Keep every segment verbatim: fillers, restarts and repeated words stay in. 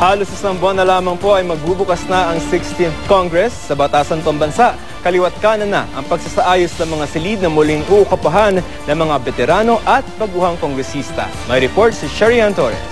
Halos isang buwan na lamang po ay magbubukas na ang sixteenth Congress sa batasan ng bansa. Kaliwat kanan na ang pagsasaayos ng mga silid na muling uukapahan ng mga veterano at baguhang kongresista. May report si Sherian Torres.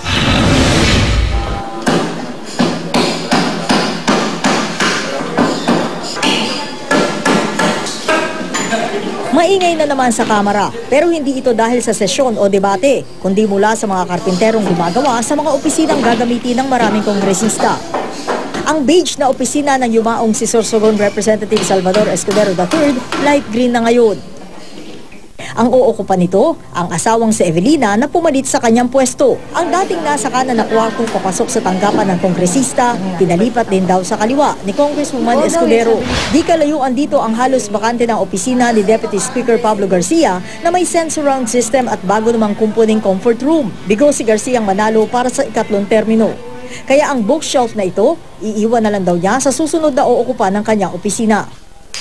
Maingay na naman sa Kamara, pero hindi ito dahil sa sesyon o debate, kundi mula sa mga karpinterong gumagawa sa mga opisinang gagamitin ng maraming kongresista. Ang beige na opisina ng yumaong si Sorsogon Representative Salvador Escudero the third, light green na ngayon. Ang uukupan nito, ang asawang si Evelina na pumalit sa kanyang pwesto. Ang dating nasa kanan na kwartong papasok sa tanggapan ng kongresista, pinalipat din daw sa kaliwa ni Congresswoman Escudero. Di kalayuan dito ang halos bakante ng opisina ni Deputy Speaker Pablo Garcia na may sense surround system at bago namang kumpuning comfort room. Bigo si Garcia ang manalo para sa ikatlong termino. Kaya ang bookshelf na ito, iiwan na lang daw niya sa susunod na uukupan ng kanyang opisina.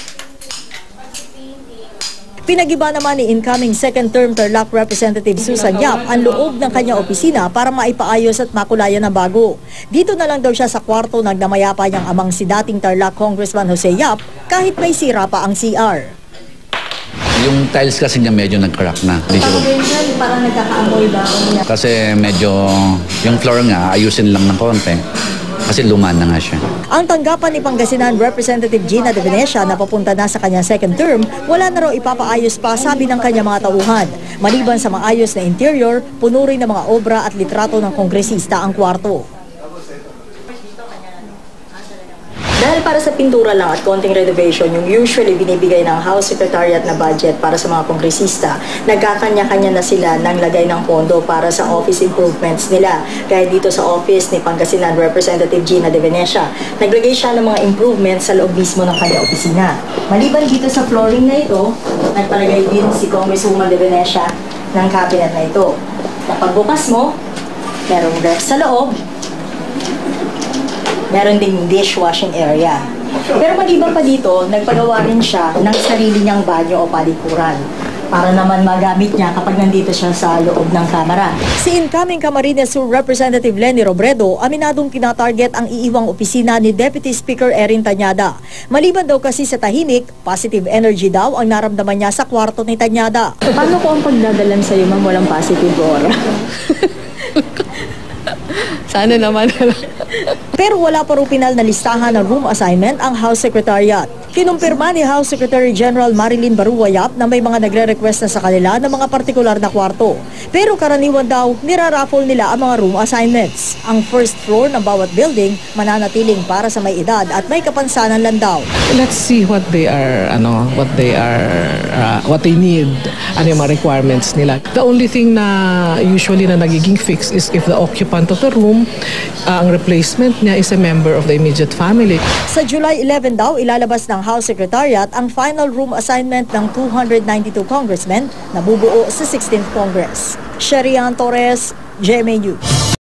Pinagiba naman ni incoming second-term Tarlac Representative Susan Yap ang loob ng kanyang opisina para maipaayos at makulayan ng bago. Dito na lang daw siya sa kwarto nagdamayapa niyang amang si dating Tarlac Congressman Jose Yap kahit may sira pa ang C R. Yung tiles kasi niya medyo nag-crack na. Parang nagkakaamoy ba? Kasi medyo yung floor nga ayusin lang ng konti. Kasi luma na nga siya. Ang tanggapan ni Pangasinan Representative Gina de Venecia na papunta na sa kanyang second term, wala na raw ipapaayos pa sabi ng kanyang mga tauhan. Maliban sa maayos na interior, puno rin ng mga obra at litrato ng kongresista ang kwarto. Dahil para sa pintura lang at konting renovation, yung usually binibigay ng House Secretariat na budget para sa mga kongresista, nagkakanya-kanya na sila ng lagay ng pondo para sa office improvements nila. Kaya dito sa office ni Pangasinan Representative Gina de Venecia, naglagay siya ng mga improvements sa loob mismo ng kanyang opisina. Maliban dito sa flooring na ito, nagpalagay din si Congresswoman de Venecia ng cabinet na ito. Pagbukas mo, merong ref sa loob, meron ding dishwashing area. Pero maliban pa dito, nagpagawa rin siya ng sarili niyang banyo o palikuran para naman magamit niya kapag nandito siya sa loob ng Kamara. Si incoming Camarines Sur Representative Lenny Robredo, aminadong tinatarget ang iiwang opisina ni Deputy Speaker Erin Tañada. Maliban daw kasi sa tahimik, positive energy daw ang naramdaman niya sa kwarto ni Tañada. Paano ko ang pagdadalan sa'yo, ma'am, walang positive aura? Sana naman. Pero wala pa rin pinal na listahan ng room assignment ang House Secretariat. Kinumpirma ni House Secretary General Marilyn Baruayap na may mga nagre-request na sa kanila ng mga partikular na kwarto. Pero karaniwan daw, niraraffle nila ang mga room assignments. Ang first floor ng bawat building mananatiling para sa may edad at may kapansanan lang daw. Let's see what they are, ano, what they are, uh, what they need, ano yung mga requirements nila. The only thing na usually na nagiging fix is if the occupant of the room, uh, ang replacement niya is a member of the immediate family. Sa July eleventh daw, ilalabas ng House Secretariat ang final room assignment ng two hundred ninety-two congressmen na bubuo sa sixteenth Congress. Sherian Torres, G M A News.